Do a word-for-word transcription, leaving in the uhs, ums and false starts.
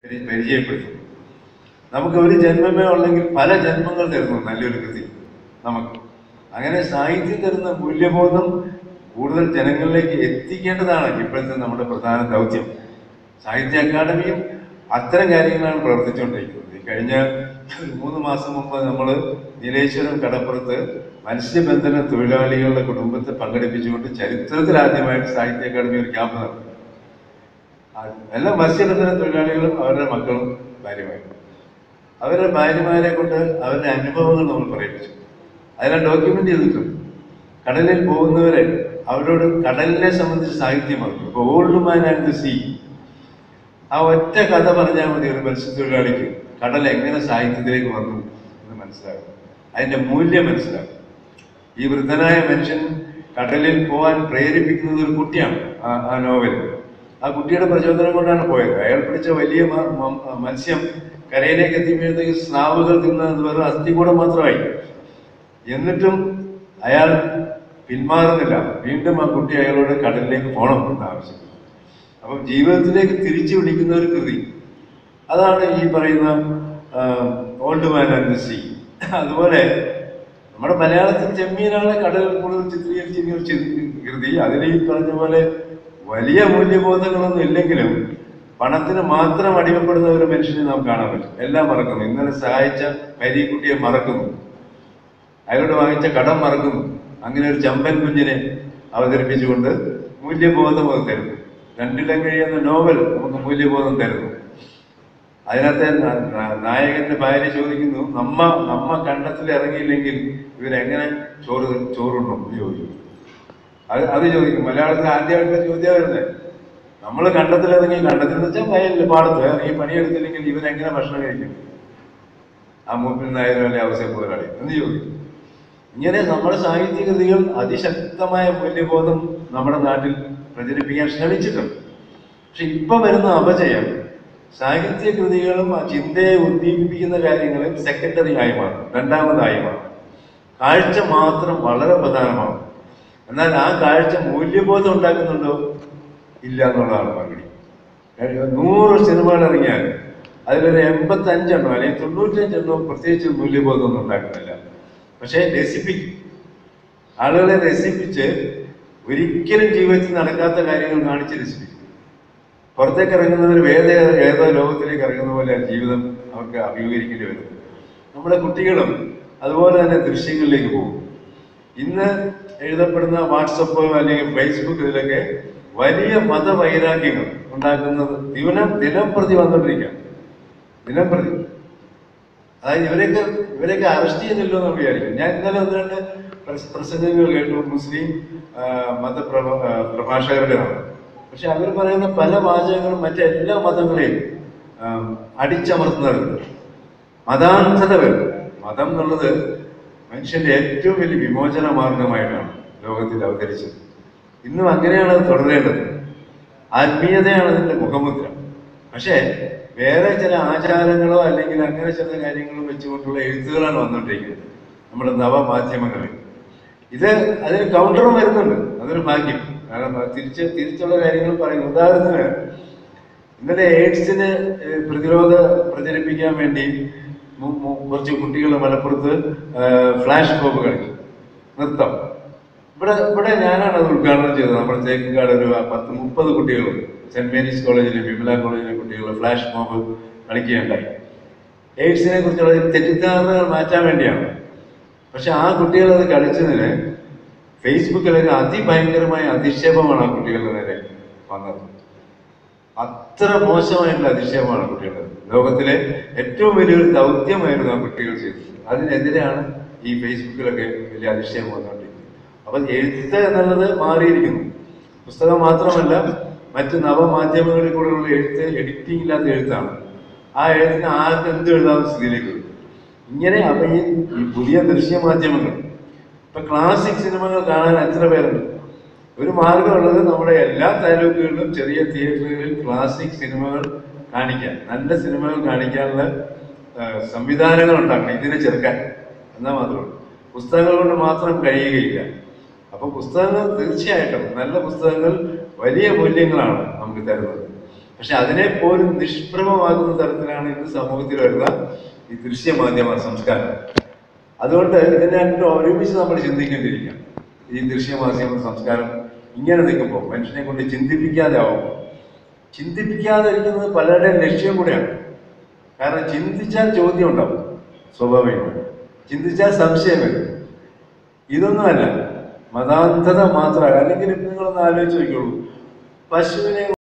പരിചയപ്പെടുത്തും. നമുക്ക് ഒരു ജന്മമേ ഉള്ളെങ്കിൽ പല ജന്മങ്ങൾ തരുന്നു നല്ലൊരു കൃതി നമുക്ക്. അങ്ങനെ സാഹിത്യം തരുന്ന മൂല്യബോധം കൂടുതൽ ജനങ്ങളിലേക്ക് എത്തിക്കേണ്ടതാണ് ഇപ്പോഴത്തെ നമ്മുടെ പ്രധാന ദൗത്യം. സാഹിത്യ അക്കാദമിയും അത്തരം കാര്യങ്ങളാണ് പ്രവർത്തിച്ചുകൊണ്ടിരിക്കുന്നത്. കഴിഞ്ഞ മൂന്ന് മാസം മുമ്പ് നമ്മൾ നീലേശ്വരം കടപ്പുറത്ത് മത്സ്യബന്ധന തൊഴിലാളികളുടെ കുടുംബത്തെ പങ്കെടുപ്പിച്ചുകൊണ്ട് ചരിത്രത്തിൽ ആദ്യമായിട്ട് സാഹിത്യ അക്കാദമി ഒരു ക്യാമ്പ് നടത്തി. എല്ലാ മത്സ്യബന്ധന തൊഴിലാളികളും അവരുടെ മക്കളും ഭാര്യമാരും അവരുടെ ഭാര്യമാരെ കൊണ്ട് അവരുടെ അനുഭവങ്ങൾ നമ്മൾ പറയിപ്പിച്ചു. അതിനെ ഡോക്യുമെന്റ് ചെയ്തിട്ടുണ്ട്. കടലിൽ പോകുന്നവരെ അവരോട് കടലിനെ സംബന്ധിച്ച് സാഹിത്യം പറഞ്ഞു. ഇപ്പോൾ Old Man and the Sea, ആ ഒറ്റ കഥ പറഞ്ഞാൽ മതി ഒരു മത്സ്യത്തൊഴിലാളിക്ക് കടൽ എങ്ങനെ സാഹിത്യത്തിലേക്ക് വന്നു എന്ന് മനസ്സിലാകും, അതിൻ്റെ മൂല്യം മനസ്സിലാകും. ഈ വൃദ്ധനായ മനുഷ്യൻ കടലിൽ പോകാൻ പ്രേരിപ്പിക്കുന്നത് ഒരു കുട്ടിയാണ്. ആ നോവൽ ആ കുട്ടിയുടെ പ്രചോദനം കൊണ്ടാണ് പോയത്. അയാൾ പിടിച്ച വലിയ മത്സ്യം കരയിലേക്ക് എത്തിയപ്പോഴത്തേക്ക് സ്രാവുകൾ തിന്നത് വെറും അസ്ഥികൂടം മാത്രമായി. എന്നിട്ടും അയാൾ പിന്മാറുന്നില്ല. വീണ്ടും ആ കുട്ടി അയാളോട് കടലിലേക്ക് പോകണം എന്ന് ആവശ്യപ്പെട്ടു. അപ്പം ജീവിതത്തിലേക്ക് തിരിച്ചു വിളിക്കുന്ന ഒരു കൃതി, അതാണ് ഈ പറയുന്ന Old Man and the Sea. അതുപോലെ നമ്മുടെ മലയാളത്തിൽ ചെമ്മീനാണ് കടൽ കൂടുതൽ ചിത്രീകരിച്ചിരിക്കുന്ന കൃതി. അതിൽ ഈ പറഞ്ഞ പോലെ വലിയ മൂല്യബോധങ്ങളൊന്നും ഇല്ലെങ്കിലും പണത്തിന് മാത്രം അടിമപ്പെടുന്ന ഒരു മനുഷ്യനെ നാം കാണാൻ പറ്റും. എല്ലാം മറക്കുന്നു. ഇന്നലെ സഹായിച്ച പരീക്കുട്ടിയെ മറക്കുന്നു, അയാളോട് വാങ്ങിച്ച കടം മറക്കുന്നു. അങ്ങനെ ഒരു ചമ്പൻ കുഞ്ഞിനെ അവതരിപ്പിച്ചുകൊണ്ട് മൂല്യബോധം അത് തരുന്നു. രണ്ടിടം കഴിയുന്ന നോവൽ നമുക്ക് മൂല്യബോധം തരുന്നു. അതിനകത്തെ നായകന്റെ ഭാര്യ ചോദിക്കുന്നു, നമ്മ നമ്മ കണ്ടത്തിൽ ഇറങ്ങിയില്ലെങ്കിൽ ഇവരെങ്ങനെ ചോറ് ചോറുണ്ടോ ചോദിക്കും. അത് അത് ചോദിക്കും. മലയാളത്തിൽ ആദ്യമായിട്ടുള്ള ചോദ്യം വരുന്നത്, നമ്മൾ കണ്ടത്തിലിറങ്ങി, കണ്ടത്തിൽ എന്ന് വെച്ചാൽ വയലിൽ പാടത്ത് ഇറങ്ങി പണിയെടുത്തില്ലെങ്കിൽ ഇവരെങ്ങനെ ഭക്ഷണം കഴിക്കും, ആ മൂപ്പിൽ നായരും അല്ലെ അവസരം പോരാളി എന്ന് ചോദിക്കും. ഇങ്ങനെ നമ്മുടെ സാഹിത്യ കൃതികൾ അതിശക്തമായ മൂല്യബോധം നമ്മുടെ നാട്ടിൽ പ്രചരിപ്പിക്കാൻ ശ്രമിച്ചിട്ടുണ്ട്. പക്ഷെ ഇപ്പൊ വരുന്ന അപജയം സാഹിത്യ കൃതികളും ആ ചിന്തയെ ഉദ്ദീപിപ്പിക്കുന്ന കാര്യങ്ങളും സെക്കൻഡറി ആയി മാറും, രണ്ടാമതായി മാറും. കാഴ്ച മാത്രം വളരെ പ്രധാനമാണ്. എന്നാൽ ആ കാഴ്ച മൂല്യബോധം ഉണ്ടാക്കുന്നുണ്ടോ ഇല്ല എന്നുള്ളതാണ് മറുപടി. നൂറ് സിനിമകൾ ഇറങ്ങിയാൽ അതിലൊരു എൺപത്തി അഞ്ചെണ്ണോ അല്ലെങ്കിൽ തൊണ്ണൂറ്റഞ്ചെണ്ണോ പ്രത്യേകിച്ച് മൂല്യബോധമൊന്നും ഉണ്ടാക്കുന്നില്ല. പക്ഷെ രസിപ്പിക്കും, ആളുകളെ രസിപ്പിച്ച് ഒരിക്കലും ജീവിതത്തിൽ നടക്കാത്ത കാര്യങ്ങൾ കാണിച്ച് രസിപ്പിക്കും. പുറത്തേക്ക് ഇറങ്ങുന്നവർ വേദ ഏതോ ലോകത്തിലേക്ക് ഇറങ്ങുന്ന പോലെ ജീവിതം അവർക്ക് അഭിമുഖീകരിക്കേണ്ടി വരും. നമ്മുടെ കുട്ടികളും അതുപോലെ തന്നെ ദൃശ്യങ്ങളിലേക്ക് പോകും. ഇന്ന് എഴുതപ്പെടുന്ന വാട്സപ്പ് അല്ലെങ്കിൽ ഫേസ്ബുക്ക് ഇതിലൊക്കെ വലിയ മതവൈരാഗ്യങ്ങൾ ഉണ്ടാക്കുന്നത് ദിനം ദിനം പ്രതി വന്നുകൊണ്ടിരിക്കുകയാണ്. ദിനം പ്രതി. അതായത് ഇവരെയൊക്കെ ഇവരെയൊക്കെ അറസ്റ്റ് ചെയ്യുന്നില്ലോ എന്ന് വിചാരിക്കും. ഞാൻ ഇന്നലെ ഒന്ന് രണ്ട് പ്രസംഗങ്ങൾ കേട്ടു, മുസ്ലിം മതപ്രഭ പ്രഭാഷകരുടെയാണ്. പക്ഷെ അവർ പറയുന്ന പല വാചകങ്ങളും മറ്റെല്ലാ മതങ്ങളെയും അടിച്ചമർത്തുന്നവരുണ്ട്, മതാന്ധത വരുന്നത്. മതം എന്നുള്ളത് മനുഷ്യന്റെ ഏറ്റവും വലിയ വിമോചന മാർഗമായിട്ടാണ് ലോകത്തിൽ അവതരിച്ചത്. ഇന്നും അങ്ങനെയാണ് അത് തുടരേണ്ടത്. ആത്മീയതയാണ് അതിൻ്റെ മുഖമുദ്ര. പക്ഷേ വേറെ ചില ആചാരങ്ങളോ അല്ലെങ്കിൽ അങ്ങനെ ചില കാര്യങ്ങളോ വെച്ചുകൊണ്ടുള്ള എഴുത്തുകളാണ് വന്നുകൊണ്ടിരിക്കുന്നത് നമ്മുടെ നവമാധ്യമങ്ങളിൽ. ഇത് അതിന് കൗണ്ടറും വരുന്നുണ്ട്, അതൊരു ഭാഗ്യം. കാരണം തിരിച്ച് തിരിച്ചുള്ള കാര്യങ്ങൾ പറയുന്നു. ഉദാഹരണത്തിന് ഇന്നലെ എയ്ഡ്സിന് പ്രതിരോധ പ്രചരിപ്പിക്കാൻ വേണ്ടി കുറച്ച് കുട്ടികൾ മലപ്പുറത്ത് ഫ്ലാഷ് മോബ് കളിച്ചു, നൃത്തം. ഇവിടെ ഇവിടെ ഞാനാണ് അത് ഉദ്ഘാടനം ചെയ്തത്. നമ്മുടെ തേക്കുംകാട് ഒരു പത്ത് മുപ്പത് കുട്ടികൾ സെന്റ് മേരീസ് കോളേജിലെ വിമല കോളേജിലെ കുട്ടികൾ ഫ്ലാഷ് മോബ് കളിക്കുകയുണ്ടായി. എയ്ഡ്സിനെ കുറിച്ചുള്ള തെറ്റിദ്ധാരണകൾ മാറ്റാൻ വേണ്ടിയാണ്. പക്ഷെ ആ കുട്ടികൾ അത് കളിച്ചതിന് ഫേസ്ബുക്കിലൊക്കെ അതിഭയങ്കരമായ അധിക്ഷേപമാണ് ആ കുട്ടികളുടെ നേരെ വന്നത്. അത്ര മോശമായിട്ടുള്ള അധിക്ഷേപമാണ് കുട്ടികളുടെ. ലോകത്തിലെ ഏറ്റവും വലിയൊരു ദൗത്യമായിരുന്നു ആ കുട്ടികൾ ചെയ്തത്. അതിനെതിരെയാണ് ഈ ഫേസ്ബുക്കിലൊക്കെ വലിയ അധിക്ഷേപം വന്നുകൊണ്ടിരിക്കുന്നത്. അപ്പൊ എഴുത്ത് എന്നുള്ളത് മാറിയിരിക്കുന്നു. പുസ്തകം മാത്രമല്ല, മറ്റ് നവമാധ്യമങ്ങളിൽ കൂടെയുള്ള എഴുത്ത് എഡിറ്റിംഗ് ഇല്ലാത്ത എഴുത്താണ്. ആ എഴുത്തിന് ആർക്കും എന്ത് എഴുതാവുന്ന സ്ഥിതിയിലേക്ക് വരും. ഇങ്ങനെ അപ്പൊ ഈ പുതിയ ദൃശ്യമാധ്യമങ്ങൾ, ഇപ്പൊ ക്ലാസിക് സിനിമകൾ കാണാൻ എത്ര പേരുണ്ട്? ഒരു മാർഗമുള്ളത് നമ്മുടെ എല്ലാ താലൂക്കുകളിലും ചെറിയ തിയേറ്ററുകളിൽ ക്ലാസിക് സിനിമകൾ കാണിക്കാൻ, നല്ല സിനിമകൾ കാണിക്കാനുള്ള സംവിധാനങ്ങൾ ഉണ്ടാക്കണം ഇതിനെ ചെറുക്കാൻ. എന്നാൽ മാത്രമേ പുസ്തകങ്ങൾ കൊണ്ട് മാത്രം കഴിയുകയില്ല. അപ്പൊ പുസ്തകങ്ങൾ തീർച്ചയായിട്ടും നല്ല പുസ്തകങ്ങൾ വലിയ മൂല്യങ്ങളാണ് നമുക്ക് തരുന്നത്. പക്ഷെ അതിനെ പോലും നിഷ്പ്രഭമാക്കുന്ന തരത്തിലാണ് ഇന്ന് സമൂഹത്തിൽ വരുന്ന ഈ ദൃശ്യമാധ്യമ സംസ്കാരം. അതുകൊണ്ട് ഇതിനെ ഒരുമിച്ച് നമ്മൾ ചിന്തിക്കേണ്ടിയിരിക്കാം. ഈ ദൃശ്യമാധ്യമ സംസ്കാരം ഇങ്ങനെ നിൽക്കുമ്പോൾ മനുഷ്യനെ കൊണ്ട് ചിന്തിപ്പിക്കാതെ ആവും. ചിന്തിപ്പിക്കാതെ ഇരിക്കുന്നത് പലരുടെയും ലക്ഷ്യം കൂടെയാണ്. കാരണം ചിന്തിച്ചാൽ ചോദ്യം ഉണ്ടാവും, സ്വാഭാവികമായി ചിന്തിച്ചാൽ സംശയം വരും. ഇതൊന്നുമല്ല, മതാന്ധത മാത്രമല്ല. അല്ലെങ്കിൽ നിങ്ങളൊന്ന് ആലോചിച്ച് നോക്കിയോളൂ, പശുവിനെ